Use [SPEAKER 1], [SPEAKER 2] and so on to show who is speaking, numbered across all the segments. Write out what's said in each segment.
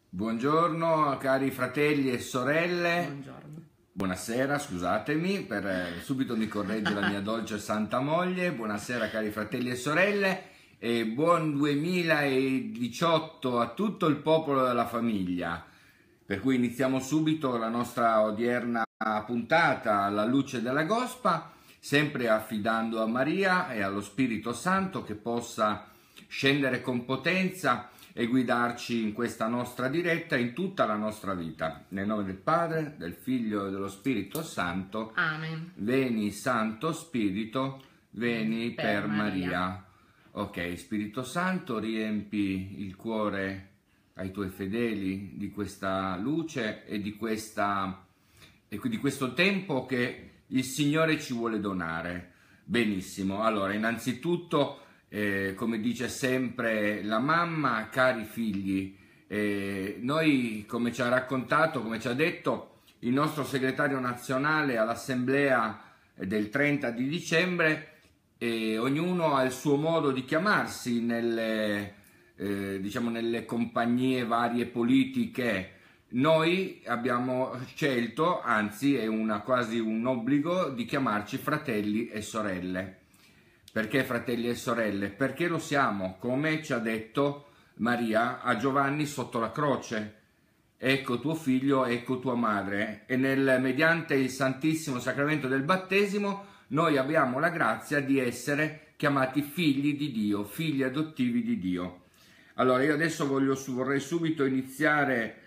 [SPEAKER 1] Buongiorno cari fratelli e sorelle,
[SPEAKER 2] Buongiorno.
[SPEAKER 1] buonasera, scusatemi, subito mi corregge la mia dolce santa moglie. Buonasera cari fratelli e sorelle e buon 2018 a tutto il popolo della famiglia. Per cui iniziamo subito la nostra odierna puntata alla luce della Gospa, sempre affidando a Maria e allo Spirito Santo che possa scendere con potenza e guidarci in questa nostra diretta in tutta la nostra vita. Nel nome del Padre, del Figlio e dello Spirito Santo.
[SPEAKER 2] Amen.
[SPEAKER 1] Veni Santo Spirito, veni per Maria. Ok, Spirito Santo, riempi il cuore ai tuoi fedeli di questa luce e di questo tempo che il Signore ci vuole donare. Benissimo, allora innanzitutto come dice sempre la mamma, cari figli, noi, come ci ha raccontato, come ci ha detto il nostro segretario nazionale all'assemblea del 30 di dicembre, ognuno ha il suo modo di chiamarsi nelle compagnie varie politiche. Noi abbiamo scelto, anzi è quasi un obbligo, di chiamarci fratelli e sorelle. Perché fratelli e sorelle? Perché lo siamo, come ci ha detto Maria a Giovanni sotto la croce. Ecco tuo figlio, ecco tua madre. E mediante il Santissimo Sacramento del Battesimo noi abbiamo la grazia di essere chiamati figli di Dio, figli adottivi di Dio. Allora io adesso vorrei subito iniziare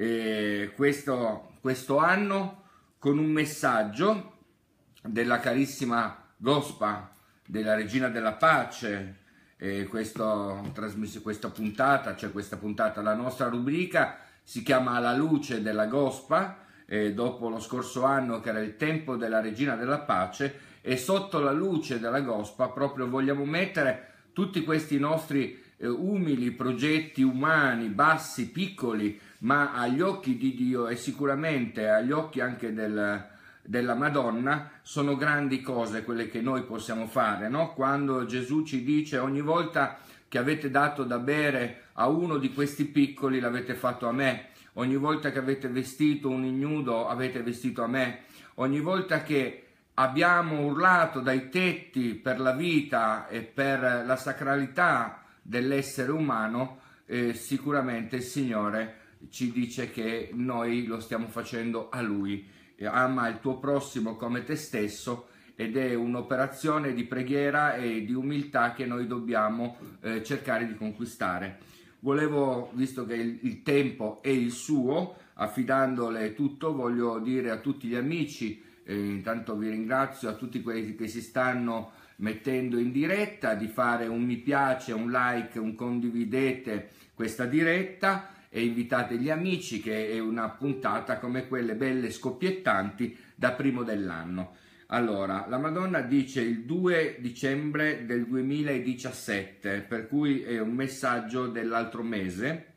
[SPEAKER 1] questo anno con un messaggio della carissima Gospa, della Regina della Pace. Questa puntata, la nostra rubrica si chiama Alla luce della Gospa, dopo lo scorso anno che era il tempo della Regina della Pace, e sotto la luce della Gospa proprio vogliamo mettere tutti questi nostri umili progetti umani, bassi, piccoli, ma agli occhi di Dio e sicuramente agli occhi anche della Madonna sono grandi cose quelle che noi possiamo fare, no? Quando Gesù ci dice: ogni volta che avete dato da bere a uno di questi piccoli l'avete fatto a me, ogni volta che avete vestito un ignudo avete vestito a me, ogni volta che abbiamo urlato dai tetti per la vita e per la sacralità dell'essere umano, sicuramente il Signore ci dice che noi lo stiamo facendo a Lui. Ama il tuo prossimo come te stesso, ed è un'operazione di preghiera e di umiltà che noi dobbiamo cercare di conquistare. Volevo, visto che il tempo è il suo, affidandole tutto, voglio dire a tutti gli amici, intanto vi ringrazio, a tutti quelli che si stanno mettendo in diretta, di fare un mi piace, un like, un condividete questa diretta e invitate gli amici, che è una puntata come quelle belle scoppiettanti da primo dell'anno. Allora, la Madonna dice il 2 dicembre del 2017, per cui è un messaggio dell'altro mese.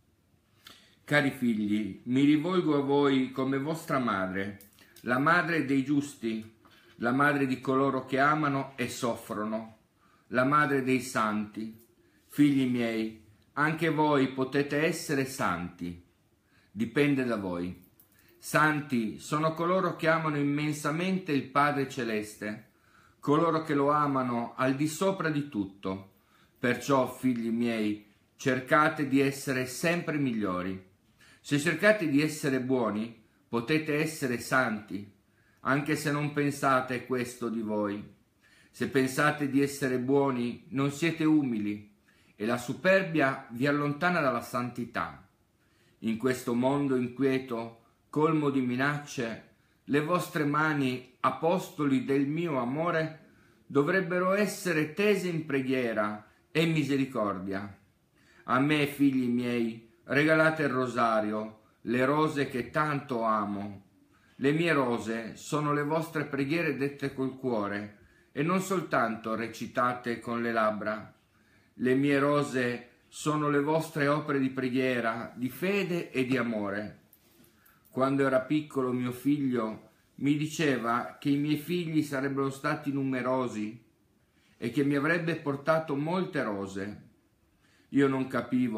[SPEAKER 1] Cari figli, mi rivolgo a voi come vostra madre, la madre dei giusti, la madre di coloro che amano e soffrono, la madre dei santi. Figli miei, anche voi potete essere santi, dipende da voi. Santi sono coloro che amano immensamente il Padre Celeste, coloro che lo amano al di sopra di tutto. Perciò, figli miei, cercate di essere sempre migliori. Se cercate di essere buoni, potete essere santi, anche se non pensate questo di voi. Se pensate di essere buoni, non siete umili, e la superbia vi allontana dalla santità. In questo mondo inquieto, colmo di minacce, le vostre mani, apostoli del mio amore, dovrebbero essere tese in preghiera e misericordia. A me, figli miei, regalate il rosario, le rose che tanto amo. Le mie rose sono le vostre preghiere dette col cuore e non soltanto recitate con le labbra. Le mie rose sono le vostre opere di preghiera, di fede e di amore. Quando era piccolo mio figlio mi diceva che i miei figli sarebbero stati numerosi e che mi avrebbe portato molte rose. Io non capivo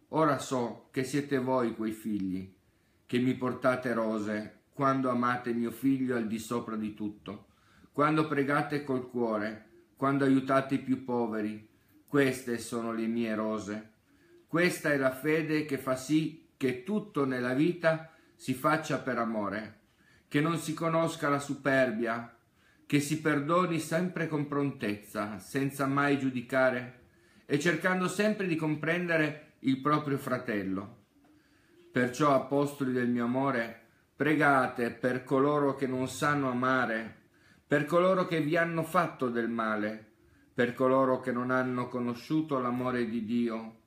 [SPEAKER 1] Ora so che siete voi quei figli, che mi portate rose, quando amate mio figlio al di sopra di tutto, quando pregate col cuore, quando aiutate i più poveri. Queste sono le mie rose. Questa è la fede che fa sì che tutto nella vita si faccia per amore, che non si conosca la superbia, che si perdoni sempre con prontezza, senza mai giudicare, e cercando sempre di comprendere il proprio fratello. Perciò, apostoli del mio amore, pregate per coloro che non sanno amare, per coloro che vi hanno fatto del male, per coloro che non hanno conosciuto l'amore di Dio.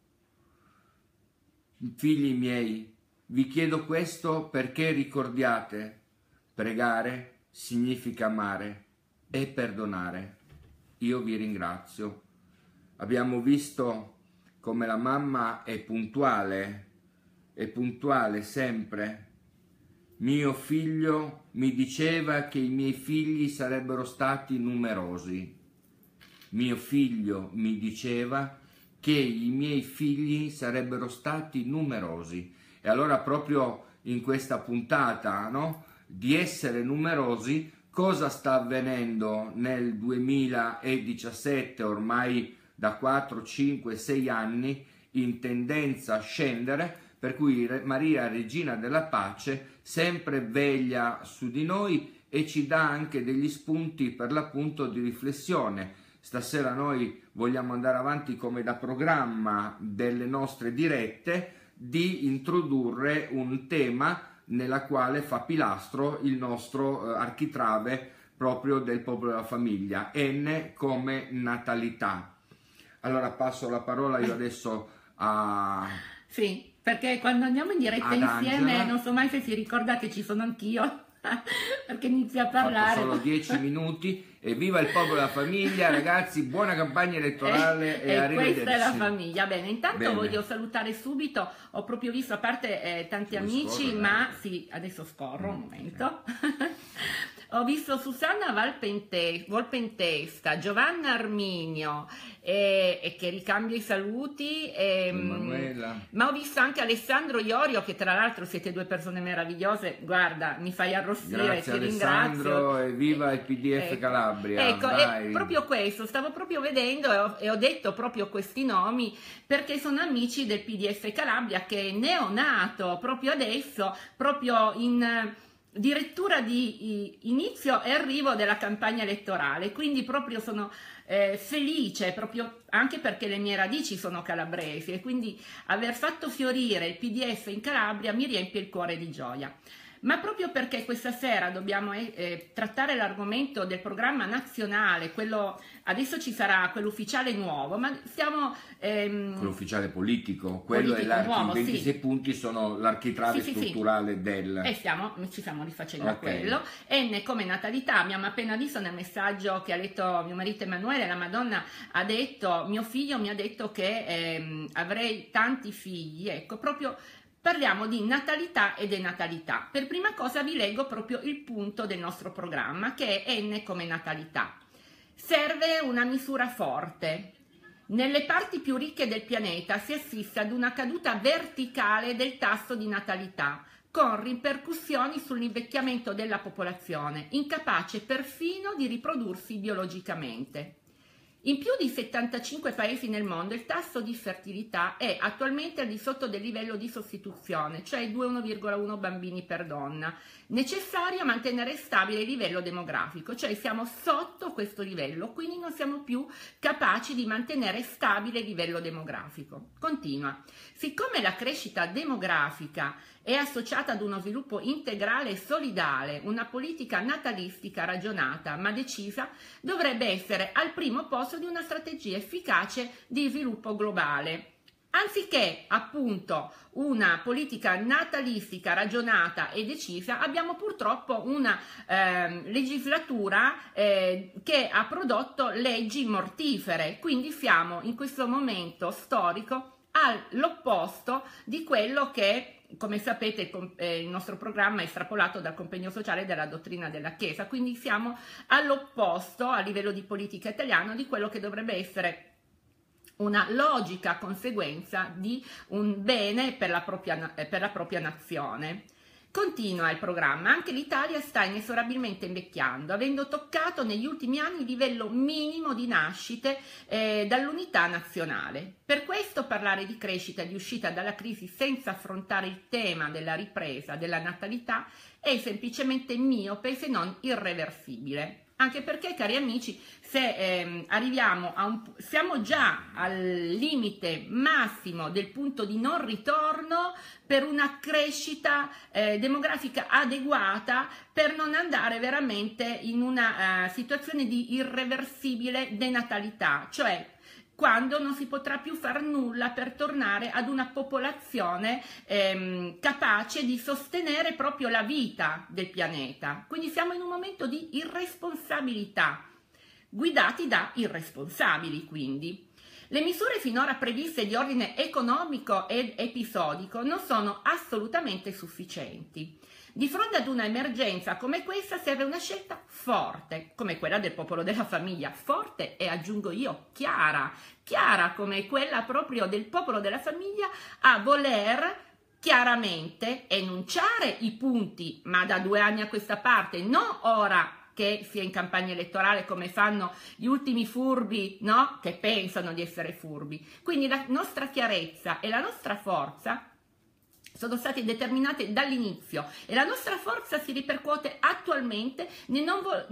[SPEAKER 1] Figli miei, vi chiedo questo perché ricordiate, pregare significa amare e perdonare. Io vi ringrazio. Abbiamo visto come la mamma è puntuale sempre. Mio figlio mi diceva che i miei figli sarebbero stati numerosi. Mio figlio mi diceva che i miei figli sarebbero stati numerosi. E allora proprio in questa puntata, no, di essere numerosi, cosa sta avvenendo nel 2017, ormai da 4, 5, 6 anni, in tendenza a scendere, per cui Maria, Regina della Pace, sempre veglia su di noi e ci dà anche degli spunti per l'appunto di riflessione. Stasera noi vogliamo andare avanti come da programma delle nostre dirette, di introdurre un tema nella quale fa pilastro il nostro architrave proprio del Popolo della Famiglia, N come natalità. Allora passo la parola io adesso a...
[SPEAKER 2] Sì, perché quando andiamo in diretta insieme
[SPEAKER 1] Angela.
[SPEAKER 2] non so mai se si ricorda che ci sono anch'io, perché inizia a parlare.
[SPEAKER 1] Solo 10 minuti e viva il Popolo della Famiglia, ragazzi, buona campagna elettorale e arrivederci.
[SPEAKER 2] Questa è la famiglia. Bene, intanto
[SPEAKER 1] Bene.
[SPEAKER 2] voglio salutare subito, ho proprio visto a parte tanti amici,
[SPEAKER 1] scorrere?
[SPEAKER 2] ma sì, adesso scorro un momento. Ho visto Susanna Volpentesta, Giovanna Arminio, e che ricambio i saluti,
[SPEAKER 1] Emanuela.
[SPEAKER 2] ma ho visto anche Alessandro Iorio, che tra l'altro siete due persone meravigliose, guarda, mi fai arrossire,
[SPEAKER 1] Grazie
[SPEAKER 2] ti
[SPEAKER 1] Alessandro,
[SPEAKER 2] ringrazio.
[SPEAKER 1] e viva il PDF
[SPEAKER 2] Ecco.
[SPEAKER 1] Calabria.
[SPEAKER 2] Ecco,
[SPEAKER 1] vai.
[SPEAKER 2] è proprio questo, stavo proprio vedendo e ho detto proprio questi nomi perché sono amici del PDF Calabria, che è neonato proprio adesso, proprio in dirittura di inizio e arrivo della campagna elettorale, quindi proprio sono felice, proprio anche perché le mie radici sono calabresi e quindi aver fatto fiorire il PDF in Calabria mi riempie il cuore di gioia. Ma proprio perché questa sera dobbiamo trattare l'argomento del programma nazionale, quello adesso ci sarà quello ufficiale nuovo, ma stiamo...
[SPEAKER 1] quello ufficiale politico, quello è
[SPEAKER 2] nuovo,
[SPEAKER 1] i 26
[SPEAKER 2] sì.
[SPEAKER 1] punti sono l'architrave strutturale del...
[SPEAKER 2] E ci stiamo rifacendo a
[SPEAKER 1] Ok.
[SPEAKER 2] quello. N come natalità, abbiamo appena visto nel messaggio che ha letto mio marito Emanuele, la Madonna ha detto, mio figlio mi ha detto che avrei tanti figli, ecco, proprio... Parliamo di natalità e denatalità. Per prima cosa vi leggo proprio il punto del nostro programma, che è N come natalità. Serve una misura forte. Nelle parti più ricche del pianeta si assiste ad una caduta verticale del tasso di natalità, con ripercussioni sull'invecchiamento della popolazione, incapace perfino di riprodursi biologicamente. In più di 75 paesi nel mondo il tasso di fertilità è attualmente al di sotto del livello di sostituzione, cioè 1,1 bambini per donna, necessario a mantenere stabile il livello demografico, cioè siamo sotto questo livello, quindi non siamo più capaci di mantenere stabile il livello demografico. Continua. Siccome la crescita demografica è associata ad uno sviluppo integrale e solidale, una politica natalistica ragionata ma decisa dovrebbe essere al primo posto di una strategia efficace di sviluppo globale. Anziché appunto una politica natalistica ragionata e decisa, abbiamo purtroppo una legislatura che ha prodotto leggi mortifere, quindi siamo in questo momento storico all'opposto di quello che, come sapete, il nostro programma è estrapolato dal compegno sociale della dottrina della Chiesa, quindi siamo all'opposto a livello di politica italiana di quello che dovrebbe essere una logica conseguenza di un bene per la propria nazione. Continua il programma: anche l'Italia sta inesorabilmente invecchiando, avendo toccato negli ultimi anni il livello minimo di nascite dall'unità nazionale. Per questo parlare di crescita e di uscita dalla crisi senza affrontare il tema della ripresa della natalità è semplicemente miope se non irreversibile. Anche perché, cari amici, se siamo già al limite massimo del punto di non ritorno per una crescita demografica adeguata per non andare veramente in una situazione di irreversibile denatalità, cioè quando non si potrà più far nulla per tornare ad una popolazione capace di sostenere proprio la vita del pianeta. Quindi siamo in un momento di irresponsabilità, guidati da irresponsabili quindi. Le misure finora previste di ordine economico ed episodico non sono assolutamente sufficienti. Di fronte ad una emergenza come questa serve una scelta forte, come quella del Popolo della Famiglia, forte e aggiungo io chiara come quella proprio del Popolo della Famiglia a voler chiaramente enunciare i punti, ma da 2 anni a questa parte, non ora che sia in campagna elettorale come fanno gli ultimi furbi, no? Che pensano di essere furbi. Quindi la nostra chiarezza e la nostra forza sono state determinate dall'inizio e la nostra forza si ripercuote attualmente nel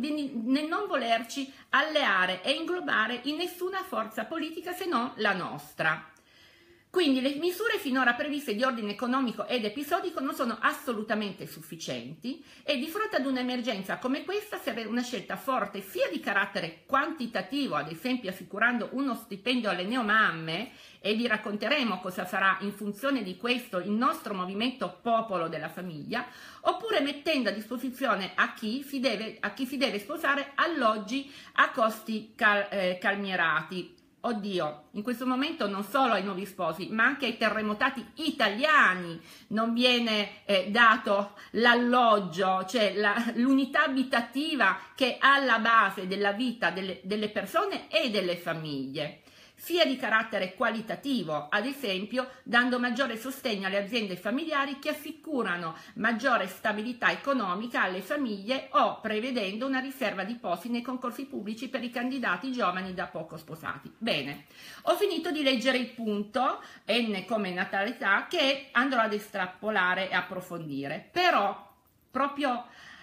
[SPEAKER 2] non volerci alleare e inglobare in nessuna forza politica se non la nostra. Quindi le misure finora previste di ordine economico ed episodico non sono assolutamente sufficienti e di fronte ad un'emergenza come questa serve una scelta forte sia di carattere quantitativo, ad esempio assicurando uno stipendio alle neomamme, e vi racconteremo cosa farà in funzione di questo il nostro movimento Popolo della Famiglia, oppure mettendo a disposizione a chi si deve sposare alloggi a costi calmierati. Oddio, in questo momento non solo ai nuovi sposi, ma anche ai terremotati italiani non viene dato l'alloggio, cioè l'unità abitativa che è alla base della vita delle persone e delle famiglie, sia di carattere qualitativo, ad esempio dando maggiore sostegno alle aziende familiari che assicurano maggiore stabilità economica alle famiglie o prevedendo una riserva di posti nei concorsi pubblici per i candidati giovani da poco sposati. Bene, ho finito di leggere il punto N come natalità che andrò ad estrapolare e approfondire, però proprio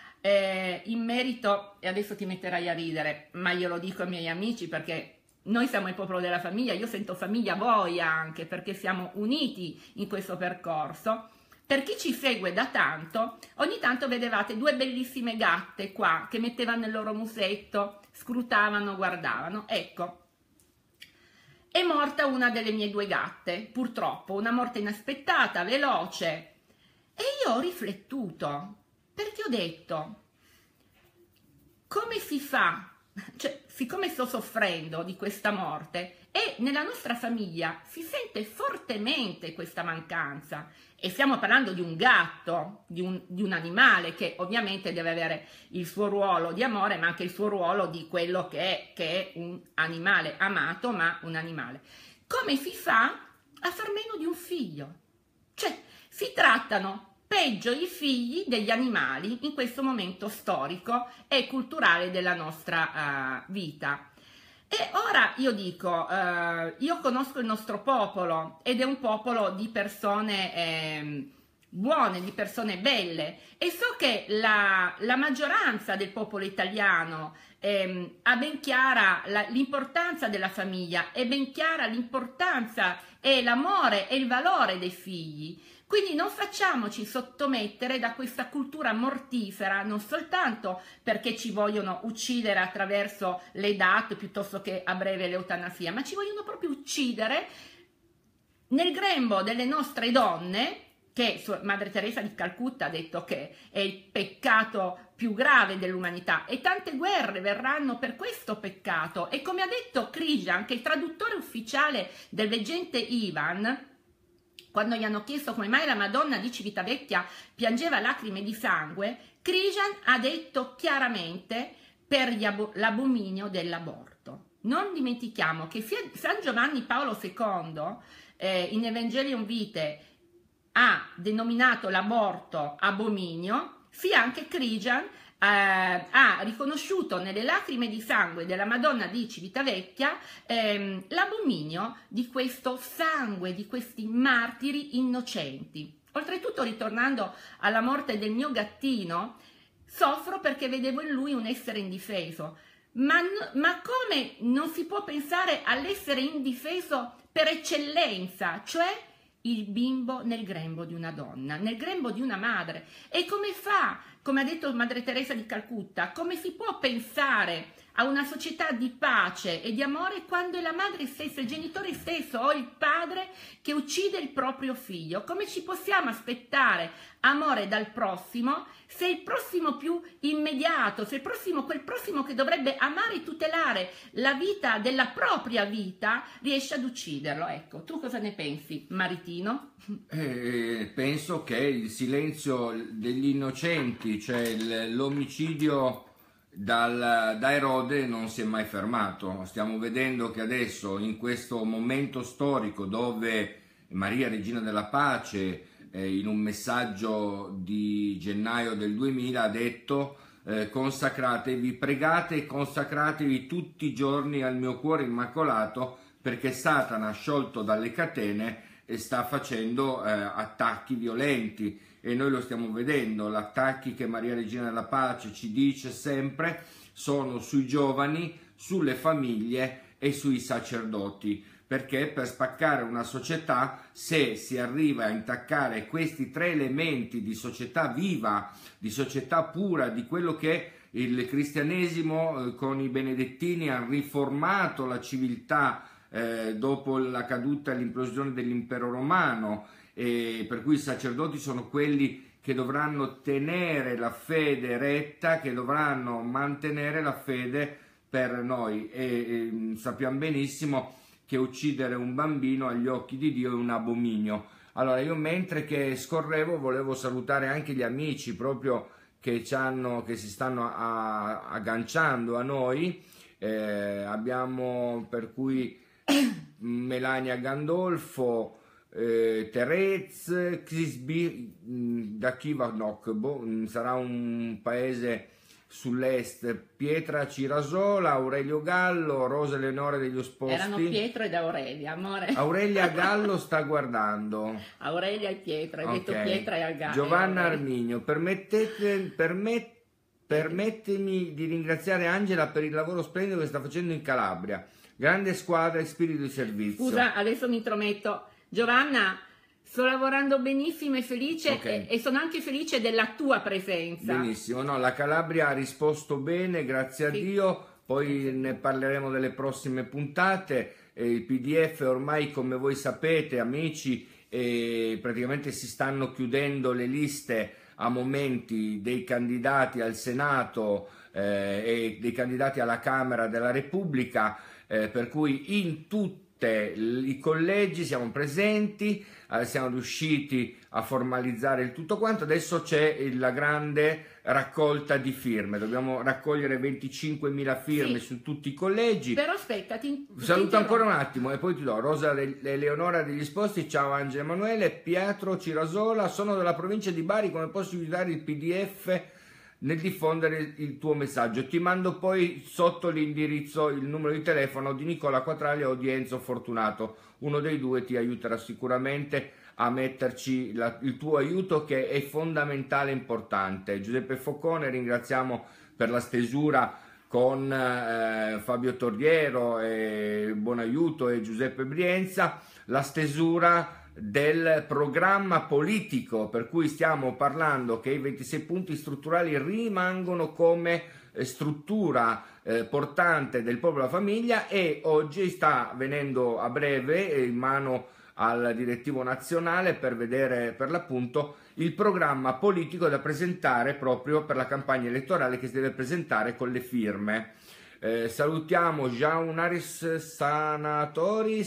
[SPEAKER 2] in merito, e adesso ti metterai a ridere, ma io lo dico ai miei amici perché noi siamo il Popolo della Famiglia, io sento famiglia voi anche perché siamo uniti in questo percorso. Per chi ci segue da tanto, ogni tanto vedevate 2 bellissime gatte qua che mettevano il loro musetto, scrutavano, guardavano. Ecco, è morta una delle mie 2 gatte, purtroppo, una morte inaspettata, veloce. E io ho riflettuto, perché ho detto, come si fa? Cioè, siccome sto soffrendo di questa morte e nella nostra famiglia si sente fortemente questa mancanza, e stiamo parlando di un gatto, di un animale che ovviamente deve avere il suo ruolo di amore, ma anche il suo ruolo di quello che è un animale amato, ma un animale. Come si fa a far meno di un figlio? Cioè, si trattano peggio i figli degli animali in questo momento storico e culturale della nostra vita. E ora io dico, io conosco il nostro popolo ed è un popolo di persone buone, di persone belle, e so che la maggioranza del popolo italiano ha ben chiara l'importanza della famiglia, è ben chiara l'importanza e l'amore e il valore dei figli. Quindi non facciamoci sottomettere da questa cultura mortifera, non soltanto perché ci vogliono uccidere attraverso le DAT piuttosto che a breve l'eutanasia, ma ci vogliono proprio uccidere nel grembo delle nostre donne, che Madre Teresa di Calcutta ha detto che è il peccato più grave dell'umanità, e tante guerre verranno per questo peccato. E come ha detto Krishan, che è il traduttore ufficiale del veggente Ivan, quando gli hanno chiesto come mai la Madonna di Civitavecchia piangeva lacrime di sangue, Krishan ha detto chiaramente per l'abominio dell'aborto. non dimentichiamo che San Giovanni Paolo II in Evangelium Vitae ha denominato l'aborto abominio, sia anche Cristian ha riconosciuto nelle lacrime di sangue della Madonna di Civitavecchia l'abominio di questo sangue, di questi martiri innocenti. Oltretutto, ritornando alla morte del mio gattino, soffro perché vedevo in lui un essere indifeso. Ma come non si può pensare all'essere indifeso per eccellenza, cioè il bimbo nel grembo di una donna, nel grembo di una madre? E come fa, come ha detto Madre Teresa di Calcutta, come si può pensare a una società di pace e di amore quando è la madre stessa, il genitore stesso o il padre che uccide il proprio figlio? Come ci possiamo aspettare amore dal prossimo se il prossimo più immediato, se quel prossimo che dovrebbe amare e tutelare la vita della propria vita riesce ad ucciderlo? Ecco, tu cosa ne pensi, Maritino?
[SPEAKER 1] Penso che il silenzio degli innocenti, cioè l'omicidio da Erode, non si è mai fermato. Stiamo vedendo che adesso, in questo momento storico dove Maria Regina della Pace in un messaggio di gennaio del 2000 ha detto consacratevi, pregate e consacratevi tutti i giorni al mio cuore immacolato, perché Satana, sciolto dalle catene, sta facendo attacchi violenti, e noi lo stiamo vedendo. Gli attacchi che Maria Regina della Pace ci dice sempre sono sui giovani, sulle famiglie e sui sacerdoti, perché per spaccare una società, se si arriva a intaccare questi tre elementi di società viva, di società pura, di quello che il cristianesimo con i benedettini ha riformato la civiltà dopo la caduta e l'implosione dell'impero romano, e per cui i sacerdoti sono quelli che dovranno tenere la fede retta, che dovranno mantenere la fede per noi, e sappiamo benissimo che uccidere un bambino agli occhi di Dio è un abominio. Allora, io mentre che scorrevo volevo salutare anche gli amici proprio che si stanno agganciando a noi. Abbiamo per cui Melania Gandolfo, Terez, Crisby, da Kivanok, sarà un paese sull'est, Pietra Cirasola, Aurelio Gallo, Rosa Eleonora degli Osposti.
[SPEAKER 2] Erano Pietro ed Aurelia, amore.
[SPEAKER 1] Aurelia Gallo sta guardando.
[SPEAKER 2] Aurelia e Pietro, hai detto Pietra e Gallo.
[SPEAKER 1] Giovanna Arminio, permettimi di ringraziare Angela per il lavoro splendido che sta facendo in Calabria. Grande squadra e spirito di servizio.
[SPEAKER 2] Scusa, adesso mi intrometto. Giovanna, sto lavorando benissimo e felice,
[SPEAKER 1] okay.
[SPEAKER 2] e sono anche felice della tua presenza.
[SPEAKER 1] Benissimo, no, la Calabria ha risposto bene, grazie a Dio, poi ne parleremo delle prossime puntate. Il PDF ormai, come voi sapete, amici, praticamente si stanno chiudendo le liste a momenti dei candidati al Senato e dei candidati alla Camera della Repubblica, per cui in tutti i collegi siamo presenti, siamo riusciti a formalizzare il tutto quanto. Adesso c'è la grande raccolta di firme, dobbiamo raccogliere 25.000 firme su tutti i collegi.
[SPEAKER 2] Però aspetta,
[SPEAKER 1] saluto ancora un attimo e poi ti do Rosa Eleonora degli Sposti, ciao Angela Emanuele, Pietro Cirasola, sono della provincia di Bari, come posso aiutare il PDF nel diffondere il tuo messaggio? Ti mando poi sotto l'indirizzo il numero di telefono di Nicola Quatraglia o di Enzo Fortunato, uno dei due ti aiuterà sicuramente a metterci il tuo aiuto, che è fondamentale e importante. Giuseppe Foccone, ringraziamo per la stesura con Fabio Torriero e Buon Aiuto e Giuseppe Brienza, la stesura del programma politico, per cui stiamo parlando che i 26 punti strutturali rimangono come struttura portante del popolo della famiglia, e oggi sta venendo a breve in mano al direttivo nazionale per vedere per l'appunto il programma politico da presentare proprio per la campagna elettorale, che si deve presentare con le firme. Salutiamo Jaunaris Sanatoris,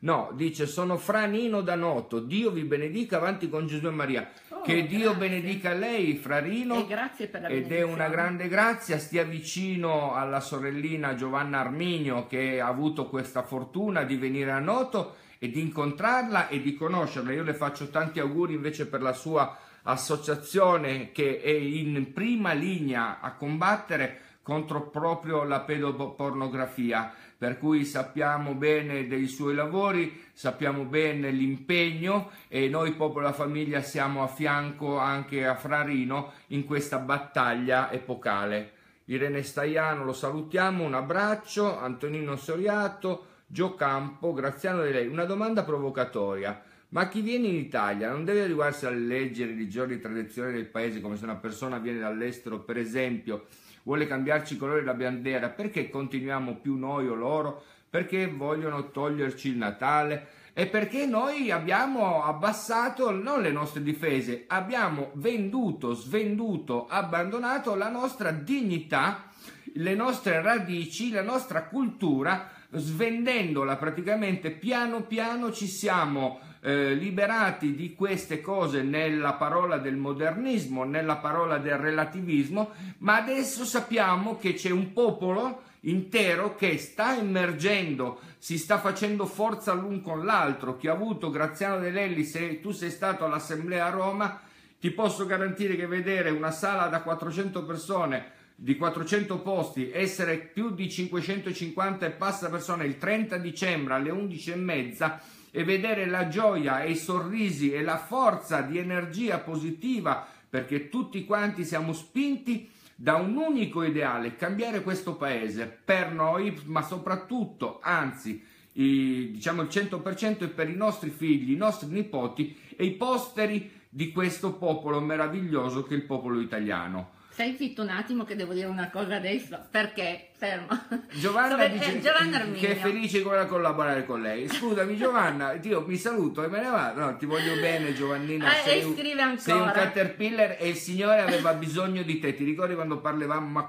[SPEAKER 1] No, dice sono Fra Nino da Noto, Dio vi benedica, avanti con Gesù e Maria. Che Dio benedica lei, Fra Rino,
[SPEAKER 2] e grazie per la
[SPEAKER 1] ed è una grande grazia. Stia vicino alla sorellina Giovanna Arminio, che ha avuto questa fortuna di venire a Noto e di incontrarla e di conoscerla. Io le faccio tanti auguri invece per la sua associazione, che è in prima linea a combattere contro proprio la pedopornografia, per cui sappiamo bene dei suoi lavori, sappiamo bene l'impegno, e noi Popolo della Famiglia siamo a fianco anche a Fra Rino in questa battaglia epocale. Irene Staiano lo salutiamo, un abbraccio. Antonino Soriato, Gio Campo, Graziano di lei. Una domanda provocatoria: ma chi viene in Italia non deve adeguarsi alle leggi e religioni e tradizioni del paese, come se una persona viene dall'estero, per esempio, vuole cambiarci i colori della bandiera? Perché continuiamo più noi o loro? Perché vogliono toglierci il Natale? E perché noi abbiamo abbassato non le nostre difese, abbiamo venduto, svenduto, abbandonato la nostra dignità, le nostre radici, la nostra cultura, svendendola praticamente piano piano. Ci siamo liberati di queste cose nella parola del modernismo, nella parola del relativismo, ma adesso sappiamo che c'è un popolo intero che sta emergendo, si sta facendo forza l'un con l'altro. Chi ha avuto Graziano De Lelli, se tu sei stato all'assemblea a Roma, ti posso garantire che vedere una sala da 400 persone, di 400 posti, essere più di 550 e passa persone il 30 dicembre alle 11:30, e vedere la gioia e i sorrisi e la forza di energia positiva, perché tutti quanti siamo spinti da un unico ideale: cambiare questo paese per noi, ma soprattutto, anzi, diciamo il 100% è per i nostri figli, i nostri nipoti e i posteri di questo popolo meraviglioso che è il popolo italiano.
[SPEAKER 2] Stai zitto un attimo che devo dire una cosa adesso, perché fermo.
[SPEAKER 1] Giovanna dice
[SPEAKER 2] Giovanna Arminio,
[SPEAKER 1] che è felice di voler collaborare con lei. Scusami Giovanna, io mi saluto e me ne vado. No, ti voglio bene Giovannina, sei un caterpillar e il Signore aveva bisogno di te. Ti ricordi quando parlavamo, ma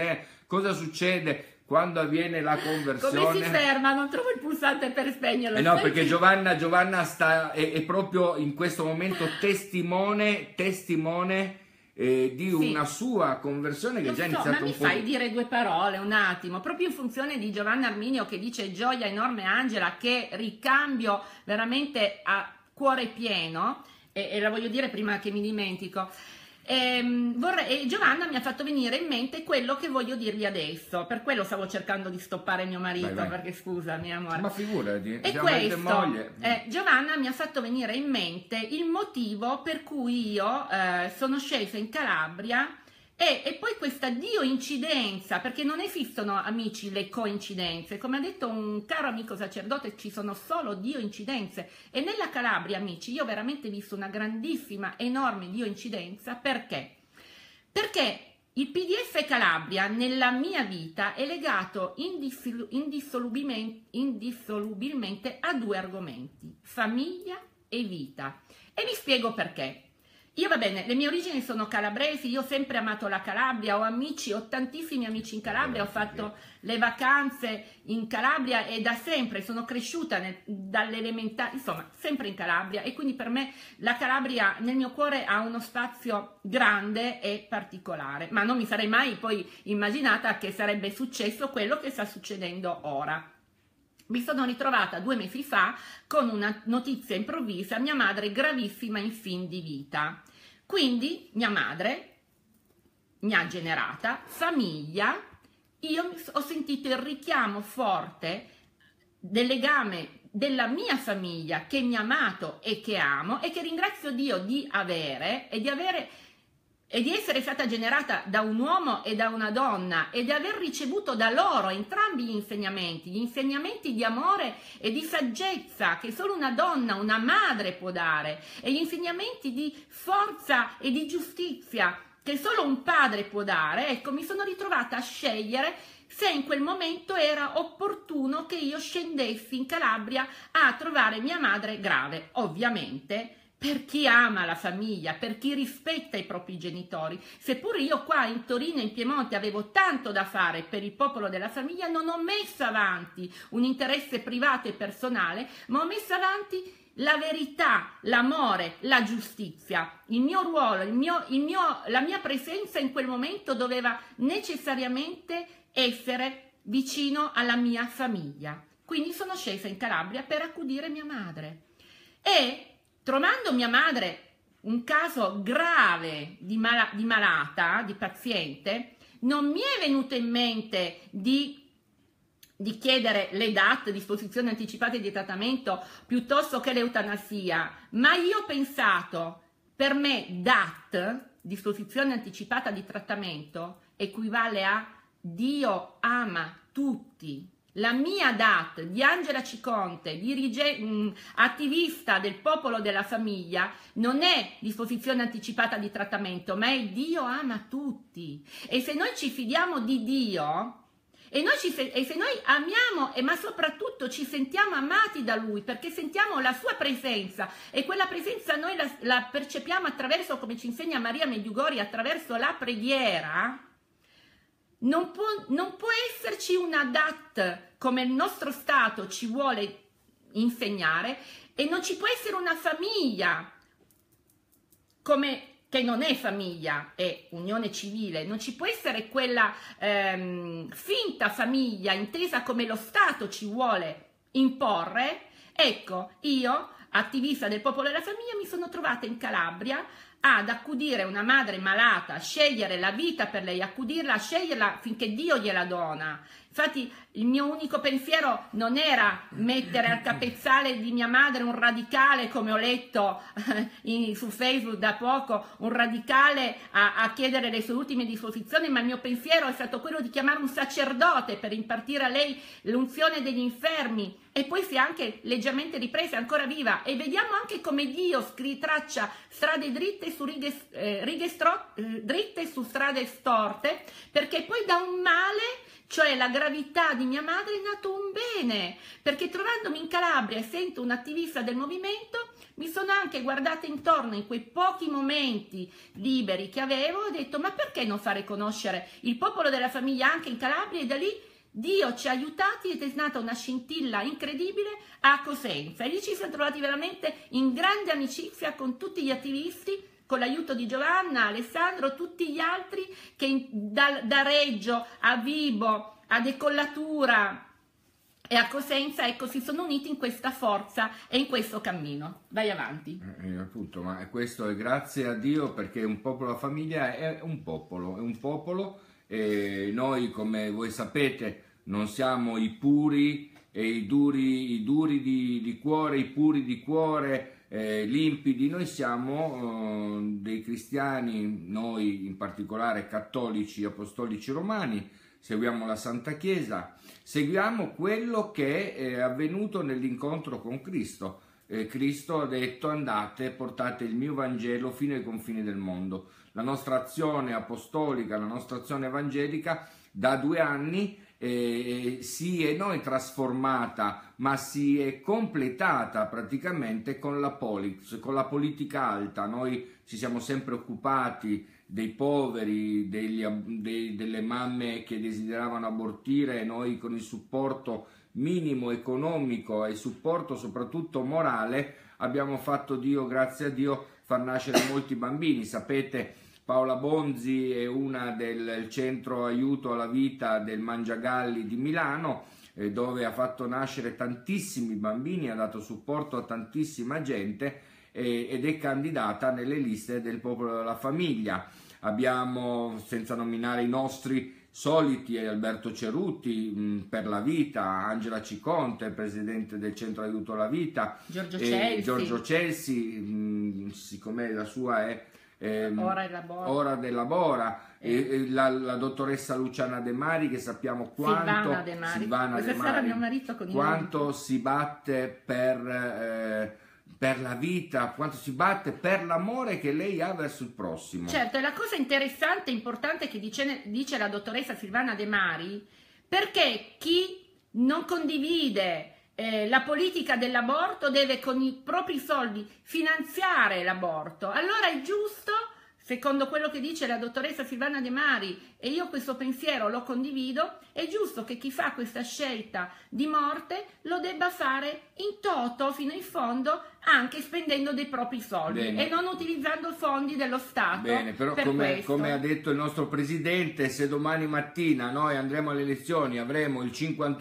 [SPEAKER 1] cosa succede quando avviene la conversione?
[SPEAKER 2] Come si ferma? Non trovo il pulsante per spegnerlo.
[SPEAKER 1] No, perché Giovanna è proprio in questo momento testimone di una sua conversione che è già iniziata un po'.
[SPEAKER 2] Ma mi fai dire due parole un attimo, proprio in funzione di Giovanna Arminio che dice: gioia enorme Angela, che ricambio veramente a cuore pieno, e la voglio dire prima che mi dimentico. E Giovanna mi ha fatto venire in mente quello che voglio dirvi adesso, per quello stavo cercando di stoppare mio marito, vai. Perché scusami amore.
[SPEAKER 1] Ma figurati,
[SPEAKER 2] e questo, moglie. Giovanna mi ha fatto venire in mente il motivo per cui io sono scesa in Calabria, e poi questa dio-incidenza, perché non esistono, amici, le coincidenze. Come ha detto un caro amico sacerdote, ci sono solo dio-incidenze. E nella Calabria, amici, io ho veramente visto una grandissima, enorme dio-incidenza. Perché? Perché il PDF Calabria nella mia vita è legato indissolubilmente a due argomenti: famiglia e vita. E vi spiego perché. Io, va bene, le mie origini sono calabresi, io ho sempre amato la Calabria, ho tantissimi amici in Calabria, ho fatto le vacanze in Calabria e da sempre sono cresciuta dall'elementare, insomma, sempre in Calabria, e quindi per me la Calabria nel mio cuore ha uno spazio grande e particolare, ma non mi sarei mai poi immaginata che sarebbe successo quello che sta succedendo ora. Mi sono ritrovata 2 mesi fa con una notizia improvvisa: mia madre gravissima in fin di vita. Quindi mia madre mi ha generata famiglia, io ho sentito il richiamo forte del legame della mia famiglia che mi ha amato e che amo e che ringrazio Dio di avere e di essere stata generata da un uomo e da una donna e di aver ricevuto da loro entrambi gli insegnamenti di amore e di saggezza che solo una donna, una madre può dare, e gli insegnamenti di forza e di giustizia che solo un padre può dare. Ecco, mi sono ritrovata a scegliere se in quel momento era opportuno che io scendessi in Calabria a trovare mia madre grave. Ovviamente per chi ama la famiglia, per chi rispetta i propri genitori. Seppur io qua in Torino, in Piemonte, avevo tanto da fare per il popolo della famiglia, non ho messo avanti un interesse privato e personale, ma ho messo avanti la verità, l'amore, la giustizia. Il mio ruolo, la mia presenza in quel momento doveva necessariamente essere vicino alla mia famiglia. Quindi sono scesa in Calabria per accudire mia madre. E trovando mia madre un caso grave di malata, di paziente, non mi è venuto in mente di chiedere le DAT, disposizioni anticipate di trattamento, piuttosto che l'eutanasia, ma io ho pensato, per me DAT, disposizione anticipata di trattamento, equivale a Dio ama tutti. La mia DAT di Angela Ciconte, attivista del popolo della famiglia, non è disposizione anticipata di trattamento, ma è Dio ama tutti. E se noi ci fidiamo di Dio, e se noi amiamo, ma soprattutto ci sentiamo amati da Lui, perché sentiamo la Sua presenza, e quella presenza noi la percepiamo attraverso, come ci insegna Maria Medjugorje, attraverso la preghiera, non può esserci una DAT come il nostro Stato ci vuole insegnare, e non ci può essere una famiglia che non è famiglia, è unione civile, non ci può essere quella finta famiglia intesa come lo Stato ci vuole imporre. Ecco, io, attivista del popolo della famiglia, mi sono trovata in Calabria ad accudire una madre malata, scegliere la vita per lei, accudirla, sceglierla finché Dio gliela dona. Infatti il mio unico pensiero non era mettere al capezzale di mia madre un radicale, come ho letto su Facebook da poco, un radicale a chiedere le sue ultime disposizioni, ma il mio pensiero è stato quello di chiamare un sacerdote per impartire a lei l'unzione degli infermi, e poi si è anche leggermente ripresa, è ancora viva, e vediamo anche come Dio traccia strade dritte su dritte su strade storte, perché poi da un male, cioè la gravità di mia madre, è nato un bene, perché trovandomi in Calabria, essendo un'attivista del movimento, mi sono anche guardata intorno in quei pochi momenti liberi che avevo, e ho detto: ma perché non fare conoscere il popolo della famiglia anche in Calabria? E da lì Dio ci ha aiutati ed è nata una scintilla incredibile a Cosenza, e lì ci siamo trovati veramente in grande amicizia con tutti gli attivisti, con l'aiuto di Giovanna, Alessandro, tutti gli altri che da Reggio a Vibo, a Decollatura e a Cosenza, ecco, si sono uniti in questa forza e in questo cammino. Vai avanti.
[SPEAKER 1] Appunto, ma questo è grazie a Dio, perché un popolo, la famiglia è un popolo, e noi, come voi sapete, non siamo i puri e i duri di cuore, i puri di cuore, limpidi. Noi siamo dei cristiani, noi in particolare cattolici apostolici romani, seguiamo la Santa Chiesa, seguiamo quello che è avvenuto nell'incontro con Cristo. Cristo ha detto: andate, portate il mio Vangelo fino ai confini del mondo. La nostra azione apostolica, la nostra azione evangelica da 2 anni si è non trasformata, ma si è completata praticamente con la polis, con la politica alta. Noi ci siamo sempre occupati dei poveri, delle mamme che desideravano abortire, e noi con il supporto minimo economico e supporto soprattutto morale abbiamo fatto grazie a Dio, far nascere molti bambini. Sapete, Paola Bonzi è una del centro aiuto alla vita del Mangiagalli di Milano, dove ha fatto nascere tantissimi bambini, ha dato supporto a tantissima gente, ed è candidata nelle liste del popolo della famiglia. Abbiamo, senza nominare i nostri soliti, Alberto Cerutti per la vita, Angela Ciconte, presidente del centro aiuto alla vita, Giorgio Celsi, siccome la sua è Ora della Bora, la dottoressa Luciana De Mari, che sappiamo quanto Silvana De Mari, quanto si batte per la vita, quanto si batte per l'amore che lei ha verso il prossimo.
[SPEAKER 2] Certo, e la cosa interessante e importante che dice la dottoressa Silvana De Mari, perché chi non condivide la politica dell'aborto deve con i propri soldi finanziare l'aborto. Allora è giusto, secondo quello che dice la dottoressa Silvana De Mari, e io questo pensiero lo condivido, è giusto che chi fa questa scelta di morte lo debba fare in toto, fino in fondo, anche spendendo dei propri soldi. Bene. E non utilizzando fondi dello Stato.
[SPEAKER 1] Bene, però come ha detto il nostro Presidente, se domani mattina noi andremo alle elezioni, avremo il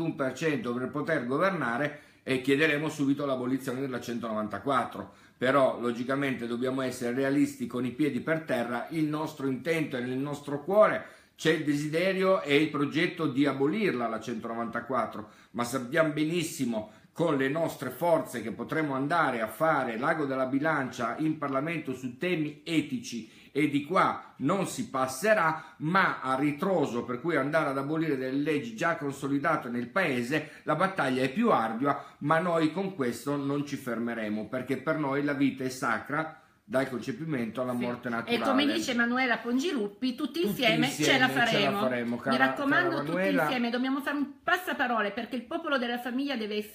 [SPEAKER 1] 51% per poter governare e chiederemo subito l'abolizione della 194. Però logicamente dobbiamo essere realisti con i piedi per terra. Il nostro intento e nel nostro cuore c'è il desiderio e il progetto di abolirla la 194, ma sappiamo benissimo con le nostre forze che potremo andare a fare l'ago della bilancia in Parlamento su temi etici, e di qua non si passerà, ma a ritroso, per cui andare ad abolire delle leggi già consolidate nel paese, la battaglia è più ardua, ma noi con questo non ci fermeremo, perché per noi la vita è sacra, dal concepimento alla morte naturale.
[SPEAKER 2] E come dice Manuela Pongiruppi, tutti insieme ce la faremo. Mi raccomando, tutti insieme dobbiamo fare un passaparole, perché il popolo della famiglia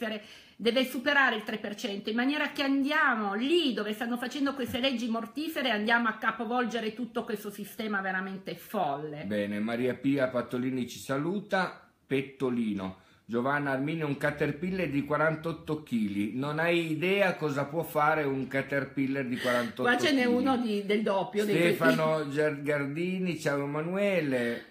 [SPEAKER 2] deve superare il 3%, in maniera che andiamo lì dove stanno facendo queste leggi mortifere e andiamo a capovolgere tutto questo sistema veramente folle.
[SPEAKER 1] Bene, Maria Pia Pattolini ci saluta. Pettolino: Giovanna Arminio, un caterpillar di 48 kg. Non hai idea cosa può fare un caterpillar di 48 kg.
[SPEAKER 2] Qua ce n'è uno del doppio.
[SPEAKER 1] Stefano Gardini, ciao Emanuele.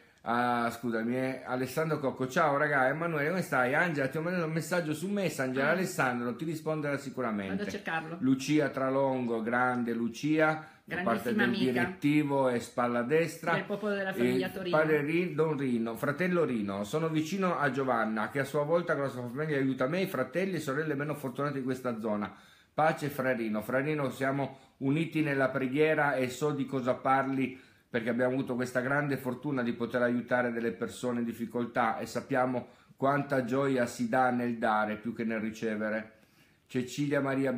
[SPEAKER 1] Scusami, Alessandro Cocco, ciao raga, Emanuele, come stai? Angela, ti ho mandato un messaggio su Messenger. Alessandro ti risponderà sicuramente.
[SPEAKER 2] Vado a cercarlo.
[SPEAKER 1] Lucia Tralongo, grande Lucia, da parte del direttivo e spalla destra
[SPEAKER 2] del popolo della famiglia Torino.
[SPEAKER 1] Padre Don Rino, fratello Rino, sono vicino a Giovanna che a sua volta con la sua famiglia aiuta me, i fratelli e sorelle meno fortunati di questa zona. Pace fra Rino, siamo uniti nella preghiera e so di cosa parli, perché abbiamo avuto questa grande fortuna di poter aiutare delle persone in difficoltà e sappiamo quanta gioia si dà nel dare più che nel ricevere. Cecilia Maria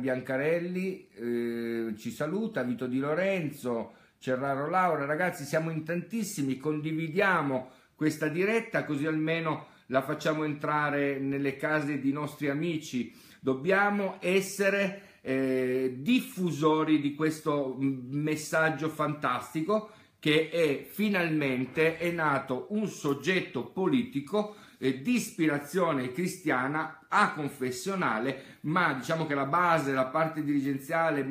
[SPEAKER 1] Biancarelli ci saluta, Vito Di Lorenzo, Cerraro Laura. Ragazzi, siamo in tantissimi, condividiamo questa diretta così almeno la facciamo entrare nelle case di nostri amici. Dobbiamo essere diffusori di questo messaggio fantastico, che finalmente è nato un soggetto politico di ispirazione cristiana confessionale, ma diciamo che la base, la parte dirigenziale,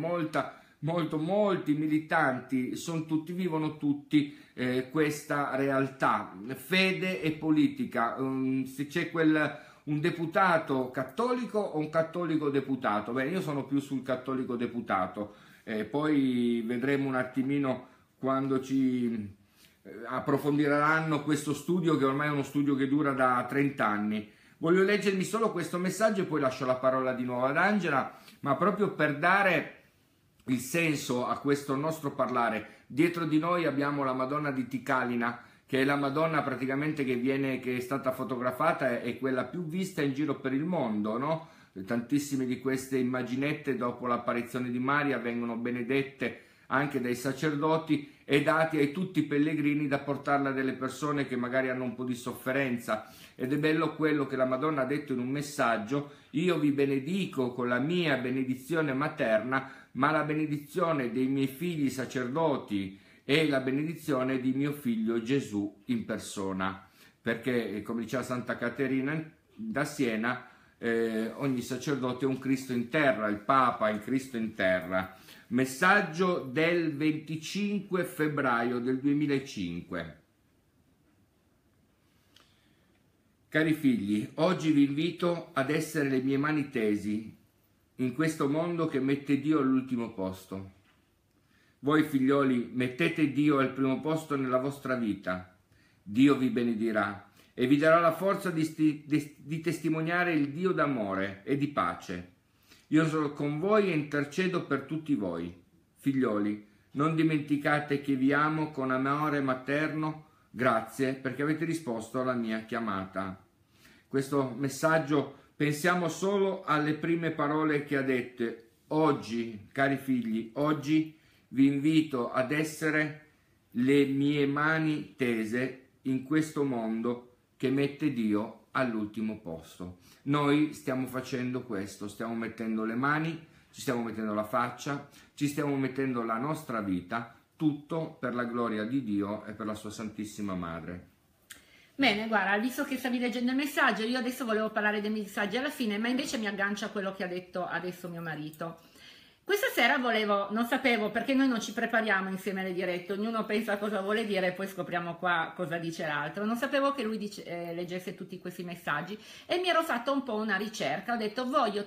[SPEAKER 1] molti militanti vivono tutti questa realtà, fede e politica. Se c'è un deputato cattolico o un cattolico deputato, bene, io sono più sul cattolico deputato, poi vedremo un attimino quando ci approfondiranno questo studio, che ormai è uno studio che dura da 30 anni. Voglio leggermi solo questo messaggio e poi lascio la parola di nuovo ad Angela, ma proprio per dare il senso a questo nostro parlare. Dietro di noi abbiamo la Madonna di Ticalina, che è la Madonna praticamente che è stata fotografata, è quella più vista in giro per il mondo, no? Tantissime di queste immaginette dopo l'apparizione di Maria vengono benedette anche dai sacerdoti e dati ai tutti i pellegrini da portarla a delle persone che magari hanno un po' di sofferenza. Ed è bello quello che la Madonna ha detto in un messaggio: io vi benedico con la mia benedizione materna, ma la benedizione dei miei figli sacerdoti e la benedizione di mio figlio Gesù in persona, perché come diceva Santa Caterina da Siena, ogni sacerdote è un Cristo in terra, il Papa è il Cristo in terra. Messaggio del 25 febbraio del 2005. Cari figli, oggi vi invito ad essere le mie mani tesi in questo mondo che mette Dio all'ultimo posto. Voi figlioli, mettete Dio al primo posto nella vostra vita. Dio vi benedirà e vi darà la forza di testimoniare il Dio d'amore e di pace. Io sono con voi e intercedo per tutti voi. Figlioli, non dimenticate che vi amo con amore materno. Grazie perché avete risposto alla mia chiamata. Questo messaggio, pensiamo solo alle prime parole che ha dette. Oggi, cari figli, oggi vi invito ad essere le mie mani tese in questo mondo che mette Dio all'ultimo posto. Noi stiamo facendo questo, stiamo mettendo le mani, ci stiamo mettendo la faccia, ci stiamo mettendo la nostra vita, tutto per la gloria di Dio e per la sua Santissima Madre.
[SPEAKER 2] Bene, guarda, visto che stavi leggendo il messaggio, io adesso volevo parlare dei messaggi alla fine, ma invece mi aggancio a quello che ha detto adesso mio marito. Questa sera non sapevo, perché noi non ci prepariamo insieme alle dirette, ognuno pensa cosa vuole dire e poi scopriamo qua cosa dice l'altro. Non sapevo che lui leggesse tutti questi messaggi e mi ero fatta un po' una ricerca, ho detto voglio